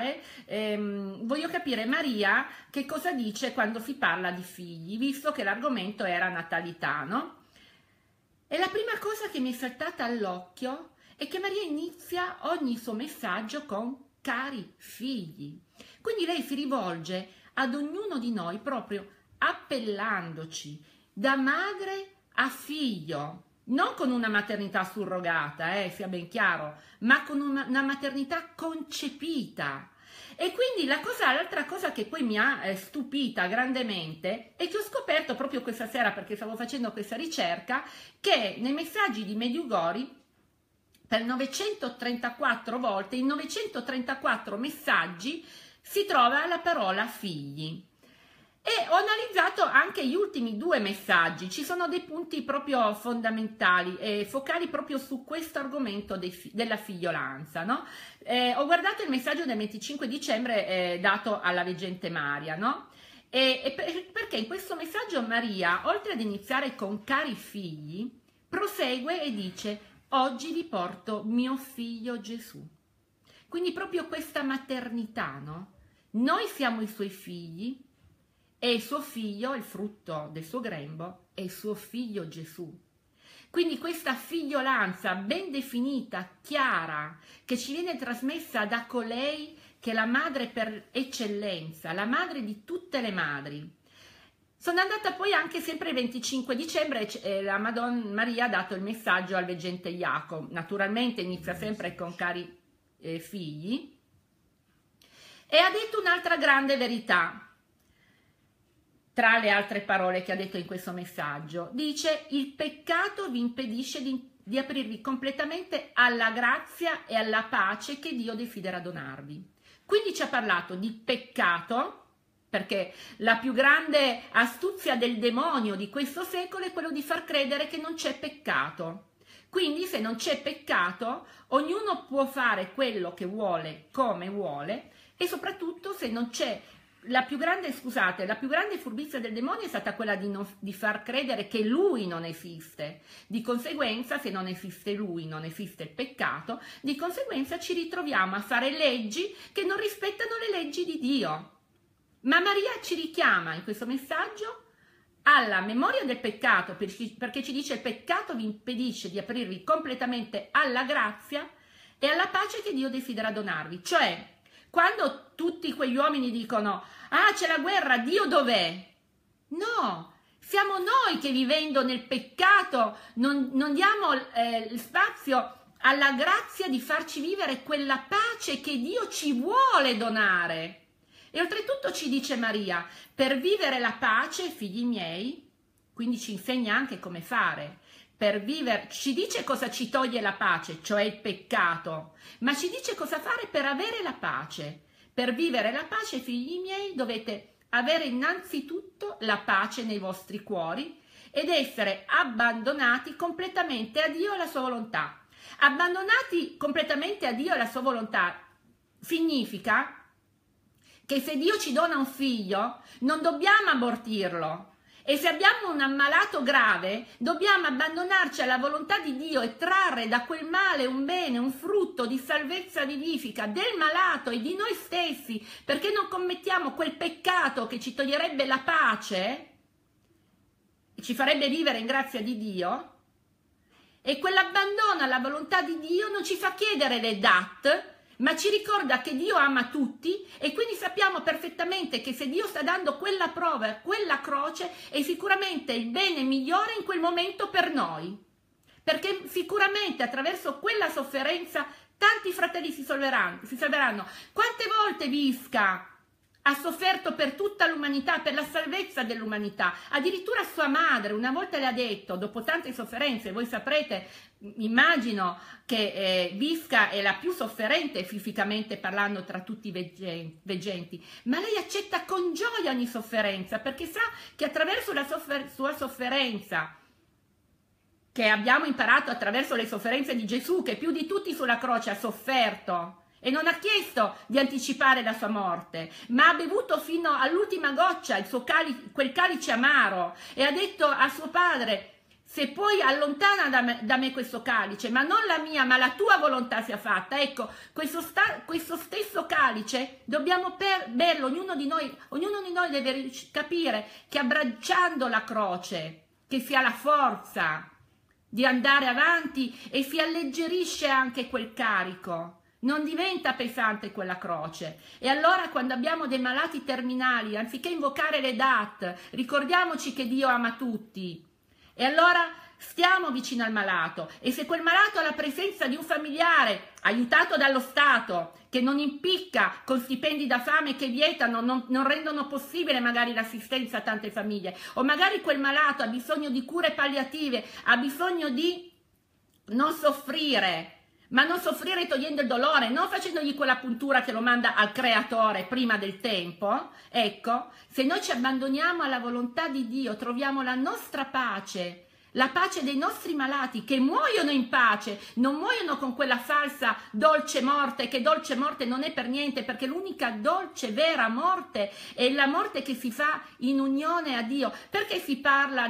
[SPEAKER 2] capire Maria che cosa dice quando si parla di figli, visto che l'argomento era natalità, no? E la prima cosa che mi è saltata all'occhio è che Maria inizia ogni suo messaggio con cari figli. Quindi lei si rivolge ad ognuno di noi proprio appellandoci da madre a figlio, non con una maternità surrogata, sia ben chiaro, ma con una maternità concepita. E quindi l'altra cosa che poi mi ha stupita grandemente è che ho scoperto proprio questa sera, perché stavo facendo questa ricerca, che nei messaggi di Medjugorje per 934 volte, in 934 messaggi si trova la parola figli. E ho analizzato anche gli ultimi 2 messaggi, ci sono dei punti proprio fondamentali e focali proprio su questo argomento della figliolanza, no? Ho guardato il messaggio del 25 dicembre dato alla veggente Maria, no? Perché in questo messaggio Maria, oltre ad iniziare con cari figli, prosegue e dice: oggi vi porto mio figlio Gesù. Quindi proprio questa maternità, no? Noi siamo i suoi figli e il suo figlio, il frutto del suo grembo, è il suo figlio Gesù. Quindi questa figliolanza ben definita, chiara, che ci viene trasmessa da colei che è la madre per eccellenza, la madre di tutte le madri. Sono andata poi anche sempre il 25 dicembre, la Madonna Maria ha dato il messaggio al veggente Jacopo, naturalmente inizia sempre con cari figli, e ha detto un'altra grande verità, tra le altre parole che ha detto in questo messaggio. Dice: il peccato vi impedisce di aprirvi completamente alla grazia e alla pace che Dio desidera donarvi. Quindi ci ha parlato di peccato, perché la più grande astuzia del demonio di questo secolo è quello di far credere che non c'è peccato. Quindi se non c'è peccato, ognuno può fare quello che vuole, come vuole, e soprattutto se non c'è la più grande furbizia del demonio è stata quella di far credere che lui non esiste. Di conseguenza, se non esiste lui, non esiste il peccato, di conseguenza ci ritroviamo a fare leggi che non rispettano le leggi di Dio. Ma Maria ci richiama in questo messaggio alla memoria del peccato, perché ci dice: il peccato vi impedisce di aprirvi completamente alla grazia e alla pace che Dio desidera donarvi. Cioè, quando tutti quegli uomini dicono: ah, c'è la guerra, Dio dov'è? No, siamo noi che vivendo nel peccato non diamo spazio alla grazia di farci vivere quella pace che Dio ci vuole donare. E oltretutto ci dice Maria: per vivere la pace, figli miei, quindi ci insegna anche come fare. Per vivere, ci dice cosa ci toglie la pace, cioè il peccato, ma ci dice cosa fare per avere la pace. Per vivere la pace, figli miei, dovete avere innanzitutto la pace nei vostri cuori ed essere abbandonati completamente a Dio e alla sua volontà. Abbandonati completamente a Dio e alla sua volontà significa che se Dio ci dona un figlio non dobbiamo abortirlo. E se abbiamo un ammalato grave, dobbiamo abbandonarci alla volontà di Dio e trarre da quel male un bene, un frutto di salvezza vivifica del malato e di noi stessi, perché non commettiamo quel peccato che ci toglierebbe la pace e ci farebbe vivere in grazia di Dio. E quell'abbandono alla volontà di Dio non ci fa chiedere le DAT, ma ci ricorda che Dio ama tutti e quindi sappiamo perfettamente che se Dio sta dando quella prova, quella croce, è sicuramente il bene migliore in quel momento per noi. Perché sicuramente attraverso quella sofferenza tanti fratelli si salveranno. Quante volte Visca ha sofferto per tutta l'umanità, per la salvezza dell'umanità. Addirittura sua madre una volta le ha detto, dopo tante sofferenze, voi saprete, immagino che Visca è la più sofferente fisicamente parlando tra tutti i veggenti, ma lei accetta con gioia ogni sofferenza, perché sa che attraverso la sua sofferenza, che abbiamo imparato attraverso le sofferenze di Gesù, che più di tutti sulla croce ha sofferto, e non ha chiesto di anticipare la sua morte, ma ha bevuto fino all'ultima goccia quel calice amaro, e ha detto a suo padre: se puoi allontana da me questo calice, ma non la mia, ma la tua volontà sia fatta. Ecco, questo stesso calice dobbiamo berlo, ognuno di noi deve capire che abbracciando la croce, che si ha la forza di andare avanti e si alleggerisce anche quel carico. Non diventa pesante quella croce. E allora, quando abbiamo dei malati terminali, anziché invocare le DAT, ricordiamoci che Dio ama tutti. E allora stiamo vicino al malato, e se quel malato ha la presenza di un familiare aiutato dallo Stato, che non impicca con stipendi da fame che vietano, non rendono possibile magari l'assistenza a tante famiglie, o magari quel malato ha bisogno di cure palliative, ha bisogno di non soffrire, ma non soffrire togliendo il dolore, non facendogli quella puntura che lo manda al creatore prima del tempo. Ecco, se noi ci abbandoniamo alla volontà di Dio, troviamo la nostra pace, la pace dei nostri malati che muoiono in pace, non muoiono con quella falsa dolce morte, che dolce morte non è per niente, perché l'unica dolce vera morte è la morte che si fa in unione a Dio. Perché si parla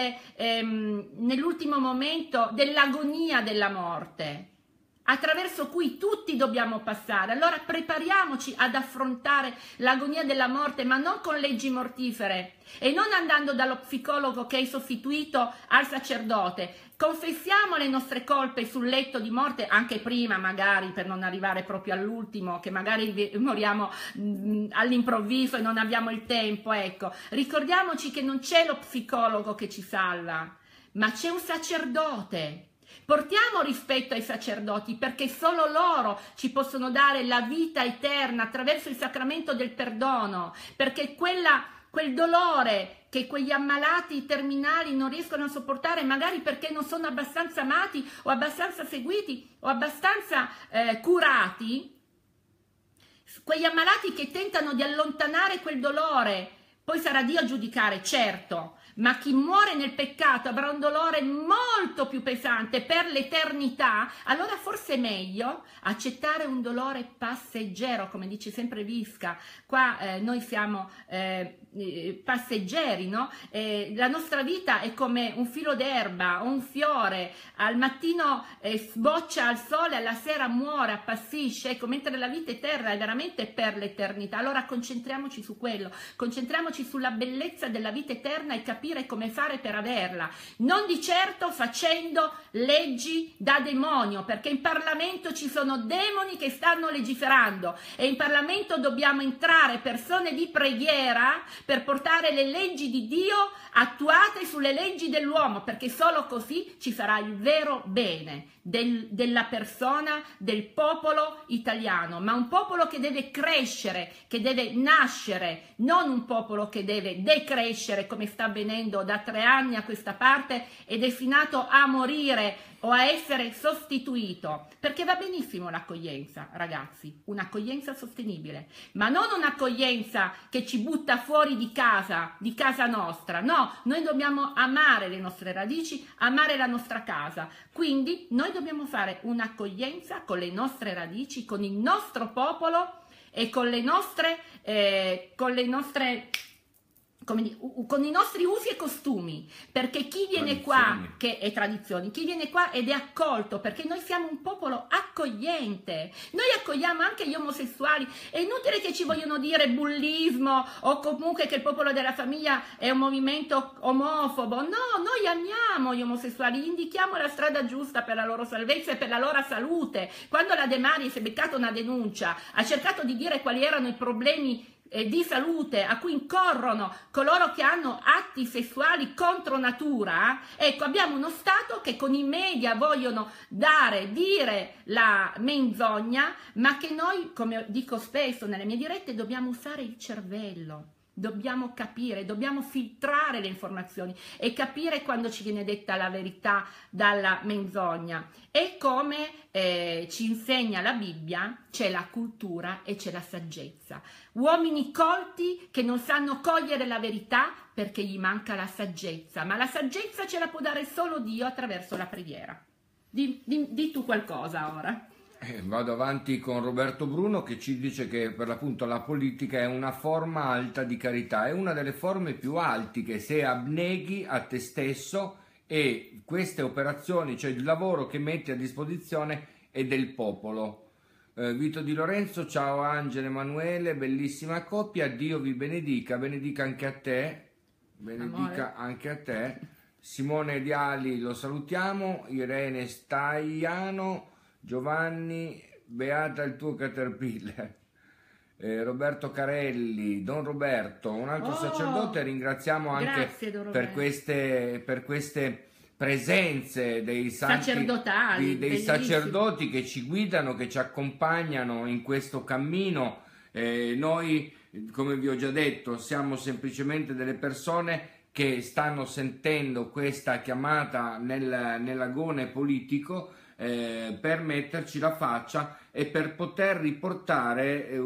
[SPEAKER 2] nell'ultimo momento dell'agonia della morte, attraverso cui tutti dobbiamo passare? Allora prepariamoci ad affrontare l'agonia della morte, ma non con leggi mortifere, e non andando dallo psicologo che è sostituito al sacerdote. Confessiamo le nostre colpe sul letto di morte, anche prima magari, per non arrivare proprio all'ultimo, che magari moriamo all'improvviso e non abbiamo il tempo. Ecco, ricordiamoci che non c'è lo psicologo che ci salva, ma c'è un sacerdote. Portiamo rispetto ai sacerdoti, perché solo loro ci possono dare la vita eterna attraverso il sacramento del perdono, perché quel dolore che quegli ammalati terminali non riescono a sopportare, magari perché non sono abbastanza amati o abbastanza seguiti o abbastanza curati, quegli ammalati che tentano di allontanare quel dolore, poi sarà Dio a giudicare, certo, ma chi muore nel peccato avrà un dolore molto più pesante per l'eternità. Allora forse è meglio accettare un dolore passeggero, come dice sempre Visca. Qua noi siamo passeggeri, no? La nostra vita è come un filo d'erba o un fiore, al mattino sboccia al sole, alla sera muore, appassisce, ecco, mentre la vita eterna è veramente per l'eternità. Allora concentriamoci su quello, concentriamoci sulla bellezza della vita eterna e capire come fare per averla, non di certo facendo leggi da demonio, perché in Parlamento ci sono demoni che stanno legiferando, e in Parlamento dobbiamo entrare persone di preghiera per portare le leggi di Dio attuate sulle leggi dell'uomo, perché solo così ci sarà il vero bene della persona, del popolo italiano, ma un popolo che deve crescere, che deve nascere, non un popolo che deve decrescere come sta avvenendo da 3 anni a questa parte, è destinato a morire o a essere sostituito. Perché va benissimo l'accoglienza, ragazzi, un'accoglienza sostenibile, ma non un'accoglienza che ci butta fuori di casa nostra. No, noi dobbiamo amare le nostre radici, amare la nostra casa. Quindi noi dobbiamo fare un'accoglienza con le nostre radici, con il nostro popolo e con i nostri usi e costumi, perché chi viene qua, che è tradizioni, chi viene qua ed è accolto, perché noi siamo un popolo accogliente, noi accogliamo anche gli omosessuali. È inutile che ci vogliono dire bullismo o comunque che il popolo della famiglia è un movimento omofobo. No, noi amiamo gli omosessuali, indichiamo la strada giusta per la loro salvezza e per la loro salute. Quando la De Maria si è beccata una denuncia, ha cercato di dire quali erano i problemi di salute a cui incorrono coloro che hanno atti sessuali contro natura, ecco, abbiamo uno Stato che con i media vogliono dire la menzogna, ma che noi, come dico spesso nelle mie dirette, dobbiamo usare il cervello. Dobbiamo capire, dobbiamo filtrare le informazioni e capire quando ci viene detta la verità dalla menzogna. E come ci insegna la Bibbia, c'è la cultura e c'è la saggezza. Uomini colti che non sanno cogliere la verità perché gli manca la saggezza, ma la saggezza ce la può dare solo Dio attraverso la preghiera. Di tu qualcosa ora.
[SPEAKER 1] Vado avanti con Roberto Bruno che ci dice che per l'appunto la politica è una forma alta di carità, è una delle forme più altiche se abneghi a te stesso e queste operazioni, cioè il lavoro che metti a disposizione è del popolo. Vito Di Lorenzo, ciao Angela Emanuele, bellissima coppia, Dio vi benedica, benedica anche a te, benedica anche a te. Simone Diali lo salutiamo, Irene Staiano, Giovanni, beata il tuo Caterpillar. Roberto Carelli, Don Roberto, un altro sacerdote, ringraziamo anche per queste presenze dei santi,
[SPEAKER 2] sacerdotali,
[SPEAKER 1] dei sacerdoti che ci guidano, che ci accompagnano in questo cammino. Noi, come vi ho già detto, siamo semplicemente delle persone che stanno sentendo questa chiamata nell'agone politico, per metterci la faccia e per poter riportare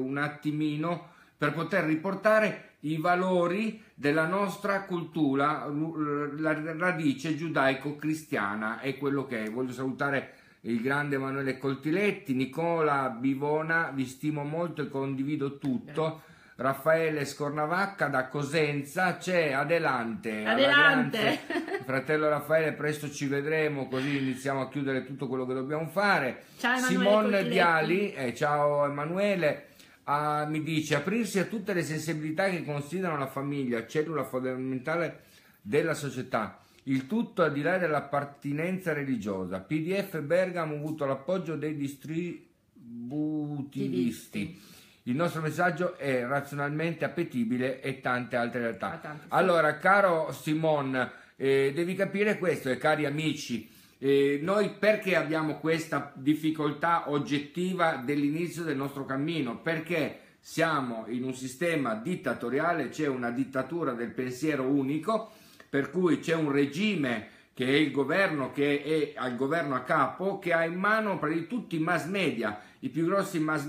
[SPEAKER 1] per poter riportare i valori della nostra cultura, la radice giudaico-cristiana è quello che è. Voglio salutare il grande Emanuele Coltiletti, Nicola Bivona, vi stimo molto e condivido tutto. Grazie. Raffaele Scornavacca da Cosenza, c'è Adelante. Fratello Raffaele, presto ci vedremo, così iniziamo a chiudere tutto quello che dobbiamo fare.
[SPEAKER 2] Ciao
[SPEAKER 1] Simone Diali, ciao Emanuele, mi dice aprirsi a tutte le sensibilità che considerano la famiglia, cellula fondamentale della società, il tutto al di là dell'appartenenza religiosa. PDF Bergamo ha avuto l'appoggio dei distributivisti. Il nostro messaggio è razionalmente appetibile e tante altre realtà. Allora, caro Simon, devi capire questo, e cari amici, noi perché abbiamo questa difficoltà oggettiva dell'inizio del nostro cammino? Perché siamo in un sistema dittatoriale, c'è una dittatura del pensiero unico, per cui c'è un regime che è il governo, che è al governo a capo, che ha in mano tutti i mass media. I più grossi mass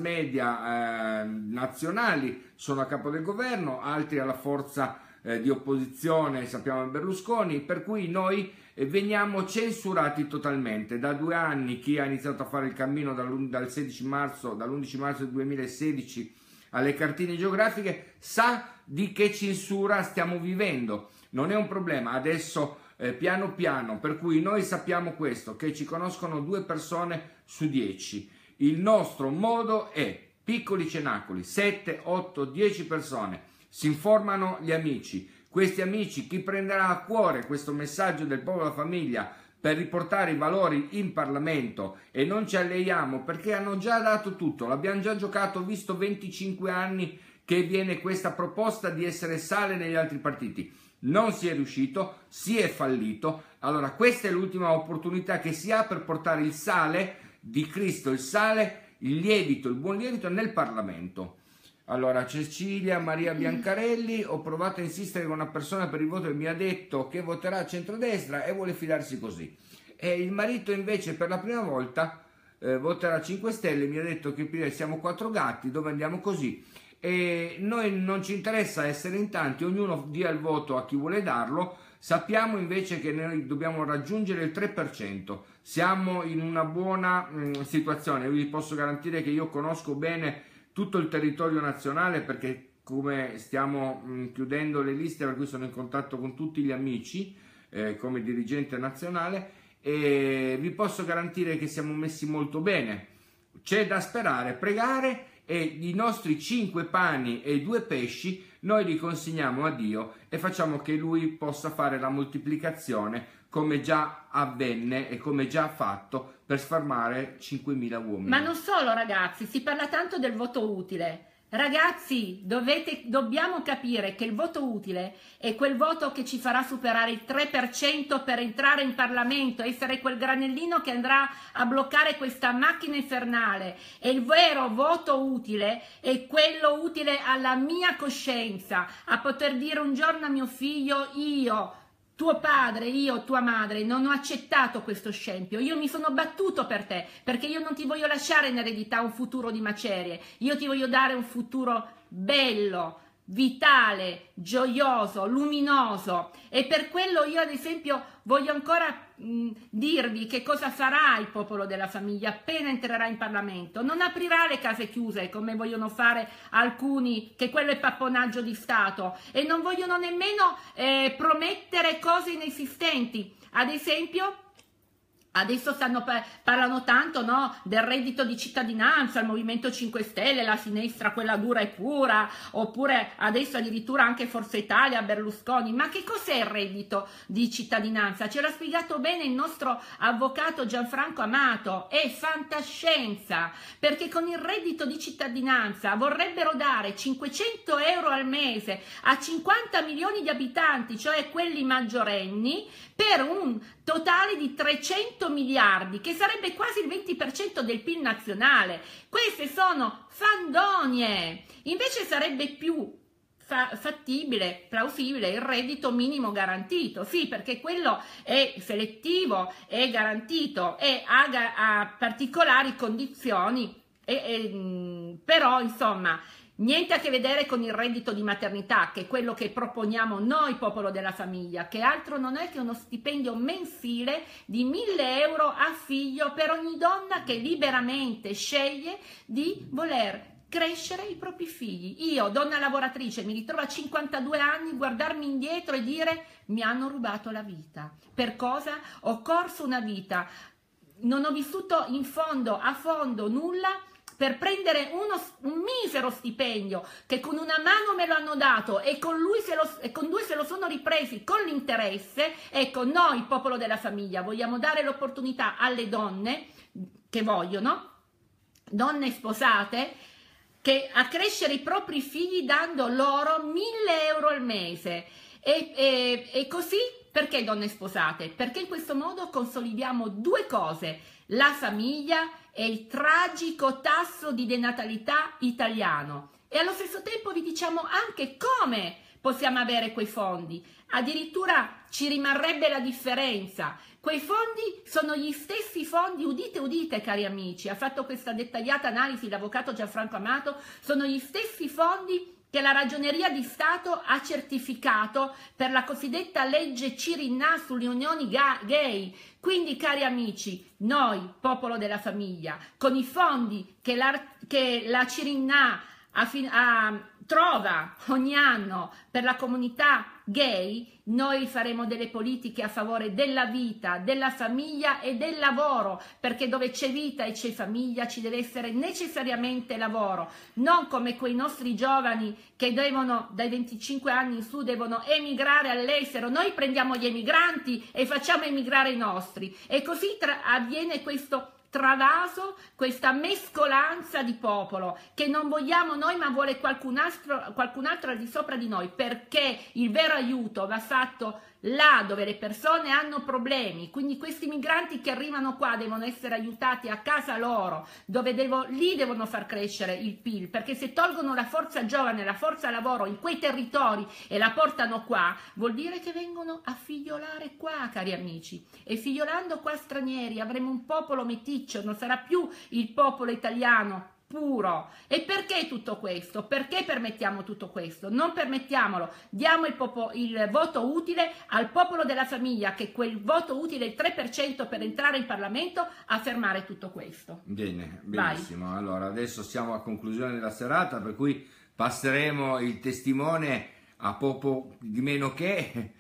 [SPEAKER 1] media nazionali sono a capo del governo, altri alla forza di opposizione, sappiamo Berlusconi, per cui noi veniamo censurati totalmente. Da 2 anni chi ha iniziato a fare il cammino dall'11 marzo del 2016 alle cartine geografiche sa di che censura stiamo vivendo. Non è un problema, adesso piano piano, per cui noi sappiamo questo, che ci conoscono 2 persone su 10. Il nostro modo è piccoli cenacoli, 7, 8, 10 persone, si informano gli amici. Questi amici, chi prenderà a cuore questo messaggio del popolo della famiglia per riportare i valori in Parlamento, e non ci alleiamo perché hanno già dato tutto, l'abbiamo già giocato, visto 25 anni che viene questa proposta di essere sale negli altri partiti. Non si è riuscito, si è fallito. Allora questa è l'ultima opportunità che si ha per portare il sale di Cristo, il sale, il lievito, il buon lievito nel Parlamento. Allora Cecilia Maria Biancarelli, ho provato a insistere con una persona per il voto e mi ha detto che voterà a centrodestra e vuole fidarsi così, e il marito invece per la prima volta voterà 5 Stelle, mi ha detto che siamo 4 gatti, dove andiamo così. E noi non ci interessa essere in tanti, ognuno dia il voto a chi vuole darlo. Sappiamo invece che noi dobbiamo raggiungere il 3%, siamo in una buona situazione. Vi posso garantire che io conosco bene tutto il territorio nazionale, perché come stiamo chiudendo le liste, per cui sono in contatto con tutti gli amici come dirigente nazionale, e vi posso garantire che siamo messi molto bene. C'è da sperare, pregare, e i nostri 5 pani e 2 pesci noi li consegniamo a Dio e facciamo che Lui possa fare la moltiplicazione, come già avvenne e come già ha fatto per sfarmare 5.000 uomini.
[SPEAKER 2] Ma non solo, ragazzi, si parla tanto del voto utile. Ragazzi, dobbiamo capire che il voto utile è quel voto che ci farà superare il 3% per entrare in Parlamento, essere quel granellino che andrà a bloccare questa macchina infernale. E il vero voto utile è quello utile alla mia coscienza, a poter dire un giorno a mio figlio: io, tuo padre, io, tua madre, non ho accettato questo scempio, io mi sono battuto per te, perché io non ti voglio lasciare in eredità un futuro di macerie, io ti voglio dare un futuro bello, vitale, gioioso, luminoso. E per quello io, ad esempio, voglio ancora dirvi che cosa farà il Popolo della Famiglia appena entrerà in Parlamento. Non aprirà le case chiuse come vogliono fare alcuni, che quello è papponaggio di Stato, e non vogliono nemmeno promettere cose inesistenti. Ad esempio, adesso parlano tanto, no, del reddito di cittadinanza, il Movimento 5 Stelle, la sinistra, quella dura e pura, oppure adesso addirittura anche Forza Italia, Berlusconi. Ma che cos'è il reddito di cittadinanza? Ce l'ha spiegato bene il nostro avvocato Gianfranco Amato: è fantascienza, perché con il reddito di cittadinanza vorrebbero dare 500 euro al mese a 50 milioni di abitanti, cioè quelli maggiorenni, per un totale di 300 miliardi, che sarebbe quasi il 20% del PIL nazionale. Queste sono fandonie. Invece sarebbe più fattibile, plausibile il reddito minimo garantito, sì, perché quello è selettivo, è garantito e ha particolari condizioni, però insomma niente a che vedere con il reddito di maternità, che è quello che proponiamo noi, Popolo della Famiglia, che altro non è che uno stipendio mensile di 1.000 euro a figlio per ogni donna che liberamente sceglie di voler crescere i propri figli. Io, donna lavoratrice, mi ritrovo a 52 anni, guardarmi indietro e dire: mi hanno rubato la vita. Per cosa? Ho corso una vita, non ho vissuto a fondo nulla, per prendere un misero stipendio che con una mano me lo hanno dato e con due se lo sono ripresi con l'interesse. Ecco, noi, Popolo della Famiglia, vogliamo dare l'opportunità alle donne che vogliono, donne sposate, a crescere i propri figli dando loro 1.000 euro al mese. E così, perché donne sposate? Perché in questo modo consolidiamo due cose: la famiglia e il tragico tasso di denatalità italiano. E allo stesso tempo vi diciamo anche come possiamo avere quei fondi. Addirittura ci rimarrebbe la differenza. Quei fondi sono gli stessi fondi, udite udite cari amici, ha fatto questa dettagliata analisi l'avvocato Gianfranco Amato, sono gli stessi fondi che la Ragioneria di Stato ha certificato per la cosiddetta legge Cirinnà sulle unioni gay. Quindi, cari amici, noi, Popolo della Famiglia, con i fondi che la Cirinnà trova ogni anno per la comunità gay, noi faremo delle politiche a favore della vita, della famiglia e del lavoro, perché dove c'è vita e c'è famiglia ci deve essere necessariamente lavoro, non come quei nostri giovani che devono, dai 25 anni in su, devono emigrare all'estero. Noi prendiamo gli emigranti e facciamo emigrare i nostri, e così avviene questo travaso, questa mescolanza di popolo che non vogliamo noi, ma vuole qualcun altro al di sopra di noi, perché il vero aiuto va fatto là dove le persone hanno problemi. Quindi questi migranti che arrivano qua devono essere aiutati a casa loro, dove lì devono far crescere il PIL, perché se tolgono la forza giovane, la forza lavoro in quei territori e la portano qua, vuol dire che vengono a figliolare qua, cari amici, e figliolando qua stranieri avremo un popolo meticcio, non sarà più il popolo italiano puro. E perché tutto questo? Perché permettiamo tutto questo? Non permettiamolo, diamo il voto utile al Popolo della Famiglia, che quel voto utile, il 3% per entrare in Parlamento, a fermare tutto questo.
[SPEAKER 1] Bene, benissimo. Vai. Allora, adesso siamo a conclusione della serata, per cui passeremo il testimone a poco di meno che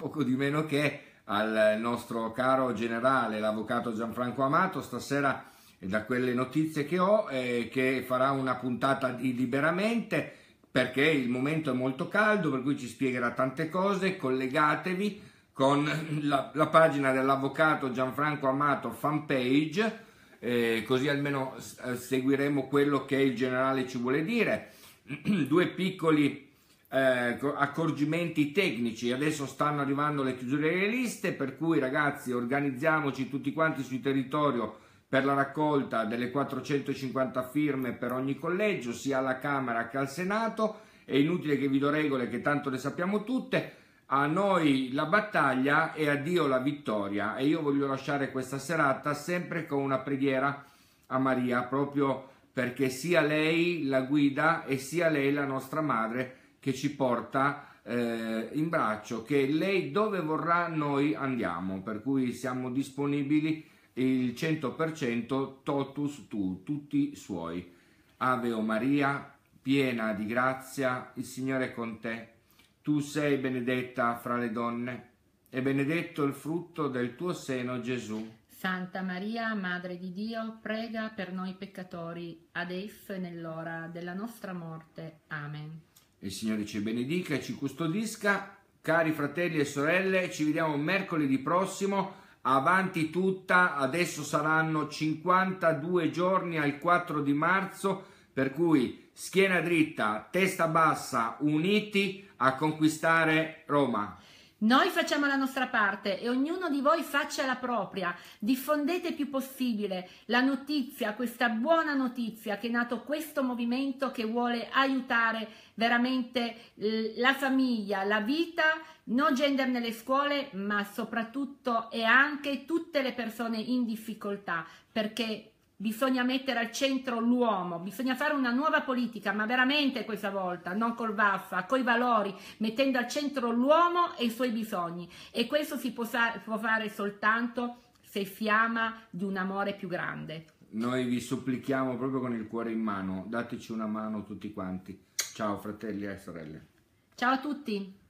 [SPEAKER 1] al nostro caro generale, l'avvocato Gianfranco Amato, stasera, da quelle notizie che ho, che farà una puntata di Liberamente, perché il momento è molto caldo, per cui ci spiegherà tante cose. Collegatevi con la pagina dell'avvocato Gianfranco Amato fanpage, così almeno seguiremo quello che il generale ci vuole dire. due piccoli accorgimenti tecnici. Adesso stanno arrivando le chiusure delle liste, per cui ragazzi organizziamoci tutti quanti sul territorio per la raccolta delle 450 firme per ogni collegio, sia alla Camera che al Senato. È inutile che vi do regole, che tanto le sappiamo tutte. A noi la battaglia e a Dio la vittoria, e io voglio lasciare questa serata sempre con una preghiera a Maria, proprio perché sia lei la guida e sia lei la nostra madre che ci porta in braccio, che lei dove vorrà noi andiamo, per cui siamo disponibili il 100%, totus tu, tutti suoi. Ave o Maria, piena di grazia, il Signore è con te. Tu sei benedetta fra le donne e benedetto il frutto del tuo seno, Gesù.
[SPEAKER 2] Santa Maria, Madre di Dio, prega per noi peccatori, adesso e nell'ora della nostra morte. Amen.
[SPEAKER 1] Il Signore ci benedica e ci custodisca. Cari fratelli e sorelle, ci vediamo mercoledì prossimo. Avanti tutta, adesso saranno 52 giorni al 4 di marzo, per cui schiena dritta, testa bassa, uniti a conquistare Roma.
[SPEAKER 2] Noi facciamo la nostra parte e ognuno di voi faccia la propria. Diffondete il più possibile la notizia, questa buona notizia che è nato questo movimento che vuole aiutare veramente la famiglia, la vita, no gender nelle scuole, ma soprattutto e anche tutte le persone in difficoltà, perché bisogna mettere al centro l'uomo, bisogna fare una nuova politica, ma veramente questa volta, non col vaffa, coi valori, mettendo al centro l'uomo e i suoi bisogni. E questo si può fare soltanto se fiamma di un amore più grande.
[SPEAKER 1] Noi vi supplichiamo proprio con il cuore in mano, dateci una mano tutti quanti. Ciao fratelli e sorelle.
[SPEAKER 2] Ciao a tutti!